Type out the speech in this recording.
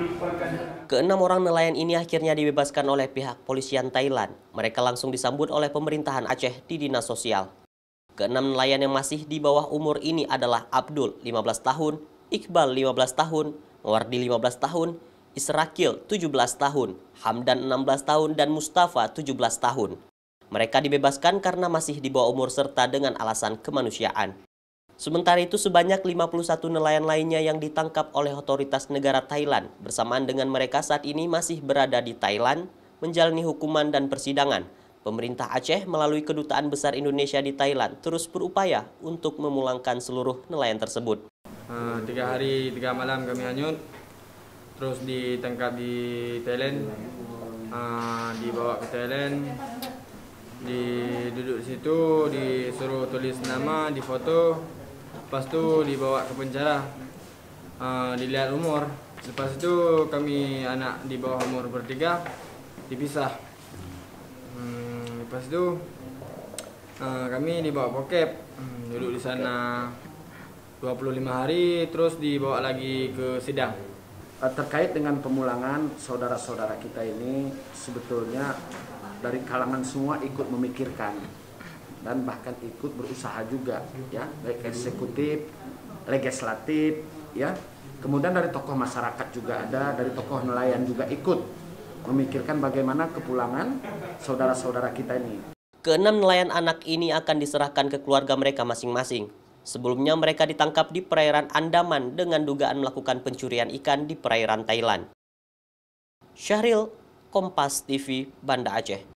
Keenam orang nelayan ini akhirnya dibebaskan oleh pihak polisian Thailand. Mereka langsung disambut oleh pemerintahan Aceh di Dinas Sosial. Keenam nelayan yang masih di bawah umur ini adalah Abdul, 15 tahun, Iqbal, 15 tahun, Wardi, 15 tahun, Israkil, 17 tahun, Hamdan, 16 tahun, dan Mustafa, 17 tahun. Mereka dibebaskan karena masih di bawah umur serta dengan alasan kemanusiaan. Sementara itu, sebanyak 51 nelayan lainnya yang ditangkap oleh otoritas negara Thailand bersamaan dengan mereka saat ini masih berada di Thailand, menjalani hukuman dan persidangan. Pemerintah Aceh melalui Kedutaan Besar Indonesia di Thailand terus berupaya untuk memulangkan seluruh nelayan tersebut. 3 hari 3 malam kami hanyut, terus ditangkap di Thailand, dibawa ke Thailand, duduk di situ, disuruh tulis nama, difoto. Lepas itu dibawa ke penjara, dilihat umur. Lepas itu kami anak di bawah umur bertiga dipisah. Lepas itu kami dibawa bokep, duduk di sana 25 hari, terus dibawa lagi ke sidang. Terkait dengan pemulangan saudara-saudara kita ini, sebetulnya dari kalangan semua ikut memikirkan dan bahkan ikut berusaha juga, ya, baik eksekutif, legislatif, ya, kemudian dari tokoh masyarakat juga ada, dari tokoh nelayan juga ikut memikirkan bagaimana kepulangan saudara-saudara kita ini. Keenam nelayan anak ini akan diserahkan ke keluarga mereka masing-masing. Sebelumnya mereka ditangkap di perairan Andaman dengan dugaan melakukan pencurian ikan di perairan Thailand. Syahril, Kompas TV, Banda Aceh.